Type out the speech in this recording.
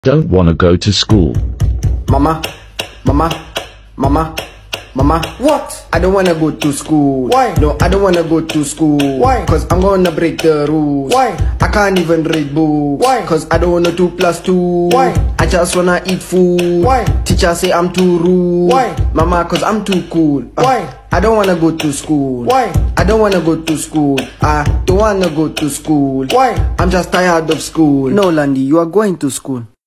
Don't wanna go to school. Mama, mama, mama, mama. What? I don't wanna go to school. Why? No, I don't wanna go to school. Why? Cause I'm gonna break the rules. Why? I can't even read books. Why? Cause I don't wanna 2 + 2. Why? I just wanna eat food. Why? Teacher say I'm too rude. Why? Mama, cause I'm too cool. Why? I don't wanna go to school. Why? I don't wanna go to school. I don't wanna go to school. Why? I'm just tired of school. No, Landy, you are going to school.